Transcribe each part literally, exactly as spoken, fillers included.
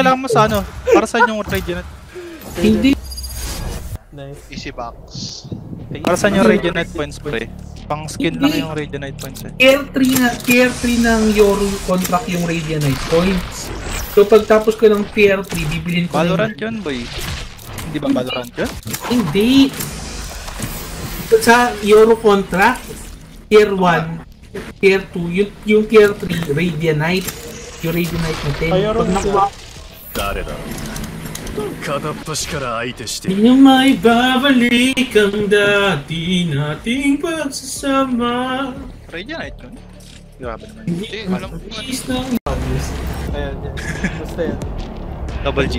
kailangan mo sa ano? Para sa yung Radiant? Hindi. Nice. Easy box. Para sa yung Radiant points pre. Pang skin lang yung Radiant points eh. Tier three na, tier three ng Yoru contract yung Radianite points. So pagtapos ko ng tier three, bibilin ko Valorant yun boy. Hindi ba Valorant yun? Hindi. Sa Yoru contract, tier one, tier two, yung, yung tier three, Radianite. Yung Radianite natin. Pag nakuha, hindi may babalik ang dati nating pagsasama. Radiant yun? Grabe naman. Hindi, alam ko. Please lang. Ayan, yan. Basta yan. Double G.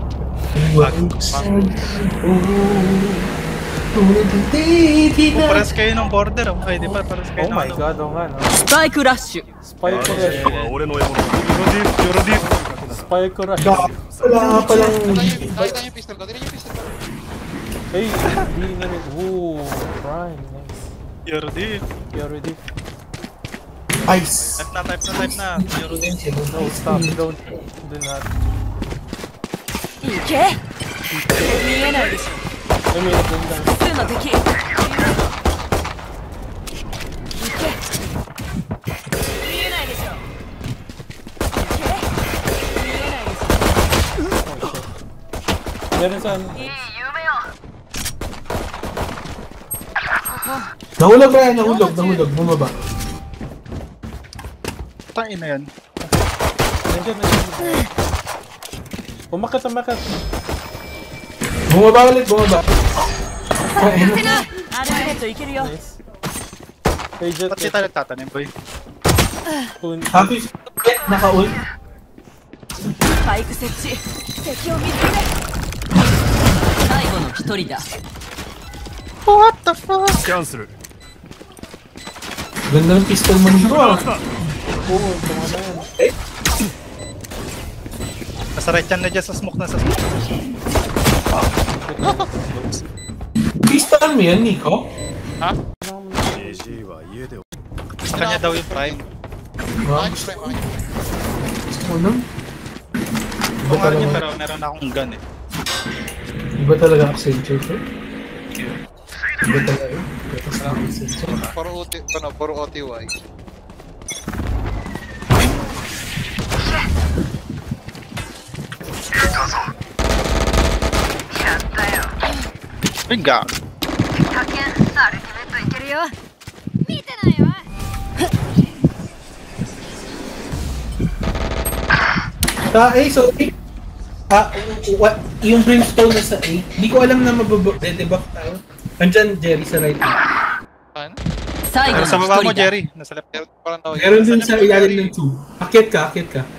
Oh, pares kayo ng border oh. Ay, di ba? Pares kayo Oh ng my ano. god, oh nga no. Spike rush. Spike ko rush. Euro deep. Spike ko rush. Wala nga palang... Nakita niyo yung pistol ko. Dili yung pistol ko. Hey, hindi na rin. Ooh, prime. Nice. Euro deep. You're ready? Ice. Type na, type na, type na. Euro deep. No, stop. Don't. Do not. いけ見えないでしょ I mean, don't die. 普通の敵いけ見えないでしょいけ見えないでしょ Meron saan? いい夢よ Nahulog ba yan? Nahulog, nahulog. Bumaba. Tain na yan. Nandiyan, nandiyan. Umakat, umakat. Bumaba ulit, bumaba. 待てなアルティメットいけるよ Nice. Hey, Jet. Ba't siya tayo nagtatanim boy? Kun- Happy naka-ult. スパイク設置敵を見つけて最後の一人だ What the fuck? スキャンする Ganda ng pistol mo nito ah. Oo, tama na yan. Nasa right yan na dyan sa smoke na sa smoke. Pistol mo yan, Nico? Ha? エージー は家で Kanya daw yung prime. Wow, Nice try, Mike. gusto mo nun? Ito nga rin yun pero meron akong gun eh. Iba talaga Accenture ko. Iba talaga yun. Iba talaga Accenture. Puro O T, ano, puro O T Y. Binga! 発見アルティメットいけるよ見てないわ Sa A, so A. Ah, what? Yung brimstone na sa A, di ko alam na mababuff tayo. Andyan, Jerry, sa right. Ano? 最後 Sa の baba mo 一人だ Jerry. Nasa left. Meron parang tawag. Meron din sa ilalim ng two. Akit ka, akit ka.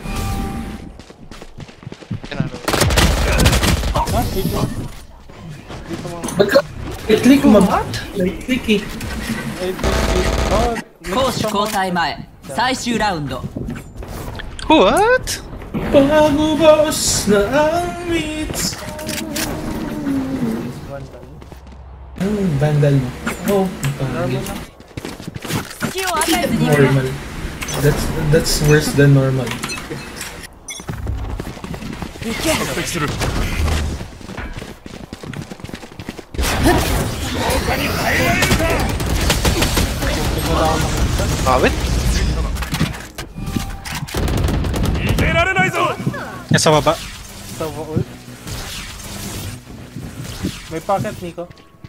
Kinalo. Ah, dito. Dito mo. Ba't ka? Right-click mo ba? Right-click eh. Ay, dito. Oh, 攻守交代前最終ラウンド What? Pagubos na ang meets. Ang vandal mo. Oh, pangit. 隙を与えずに Normal. That's that's worse than normal. 行け敵する Kawit? 逃げられないぞ Nasa baba. sa ult. May pocket, Nico.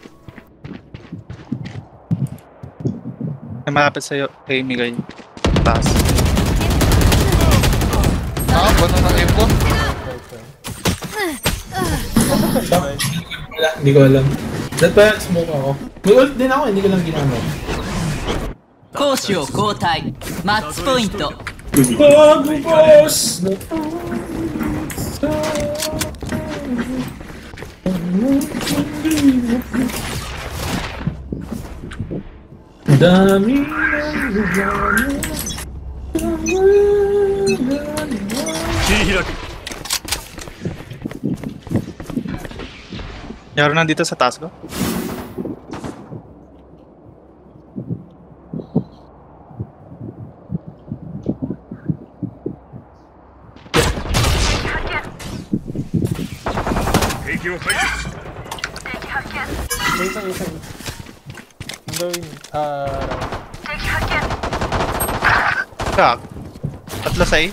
May malapit sa'yo. Kay Migay. Taas. Ah, bano ng aim ko? Wala, hindi ko alam. That pa smoke ako. May ult din ako, hindi ko lang ginamit. 攻守を交代マッチポイント Pagubos na dami ng dami. 切り開く Yaro nandito sa taas ko. を排除 Wait lang, wait lang. Ang gawin, ah... Kak. Tatlo sa A.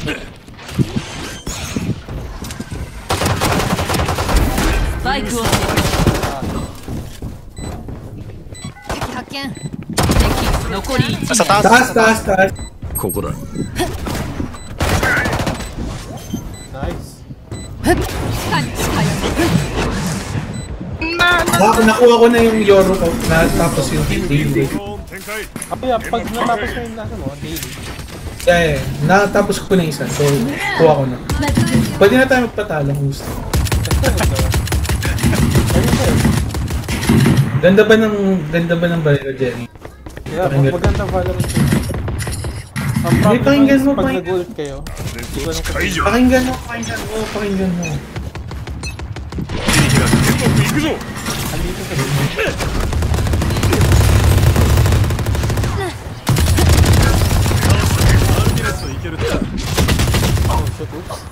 スパイクを設置敵発見敵残りいち Nasa 名 taas. Taas, taas, taas. ここだ nice. 感知かよ Baka nakuha ko na yung Yoro ko na tapos yung daily. ドローン展開 Ah, yeah, pag natapos mo yung nasa mo, daily. Yeah, yeah. Natapos ko na isa. So, kuha ko na. Pwede na tayo magpatalo kung gusto. Ayun sa'yo. Ganda ba ng, ganda ba ng baril, Jerry? Yeah, Pakinggan. maganda Valorant yun. Ang Hindi, problem pakinggan is, mo, pag pakinggan. nag-ult kayo, hindi ko alam kung 解除 Pakinggan mo, pakinggan mo, pakinggan mo. 行くぞ andito sa group. Oh, shit, oops.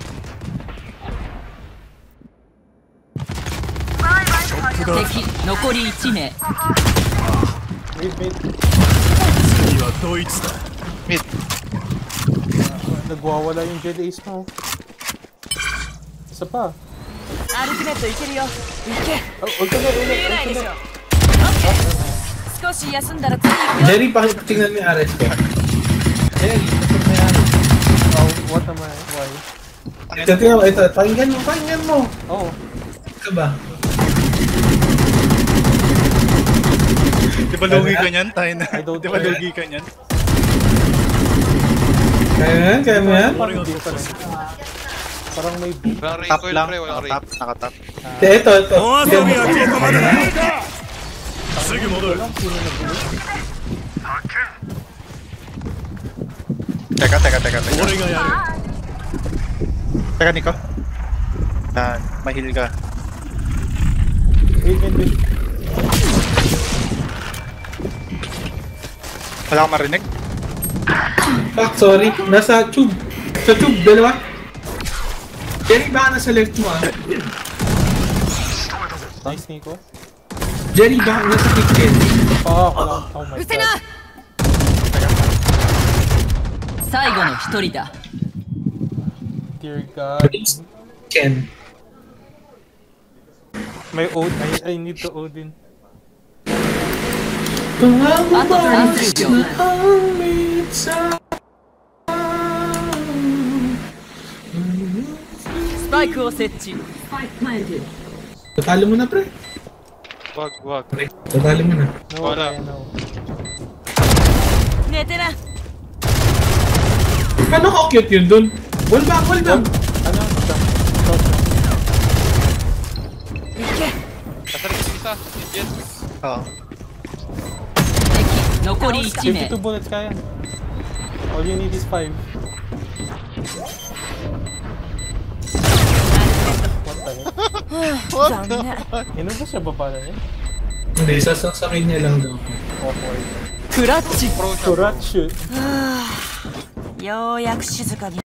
敵残りいち名 Wait, wait. 次はドイツだ Mid. Nagwawala yung Jedi Ace mo. Isa pa. アルティメットいけるよ行け Oh, ult na, ult 見 na, えない ult でしょ na. 少し休んだら次行くよ Jerry, pakit tingnan mo yung Ares ko. Jerry, tingnan mo yan. Oh, what am I? Why? Ito, tingnan mo, ito, pakinggan mo, pakinggan mo. Oh, Ika ba? Di ba lugi ka niyan? Tayo na. I don't Di ba care. lugi ka niyan? Kaya mo yan, kaya mo yan. parang hindi pa rin. Parang may book. Walang Tap recoil lang. pre, walang Nakatap, recoil. nakatap. Ito, ito, ito. お遊 Tingnan び mo. はここまでだすぐ戻る Walang sino nag-ult. Teka, teka, teka, teka. 俺がやる Teka, Nico. Yan, mahil ka. Wait, wait, wait. Wala kang marinig? Fuck, sorry. Nasa tube. Sa tube, dalawa. Jerry, baka nasa left mo ah. Nice, Nico. Jerry, baka nasa kitchen. Oh, wala. Oh my うせ god. な最後の一人だ Dear God. Ken. May Od. I, I need to Odin. あとさんじゅうびょう スパイクを設置 Tatalo mo na, pre. Wag, wag. Tatalo mo na. No, Wala. I know. 寝てな Ano ka-cute yun dun? Wall back, wall back. Ano? Jump. Shot. 行け Nasa rin yung isa. Jet. Oo. 敵残りいち名 fifty-two bullets kaya. All you need is five. What the heck? 残念 Inubos siya baba na niya? Hindi, sasaksakin niya lang daw. Awkward. クラッチ Pro siya. Kurat shoot. ようやく静かに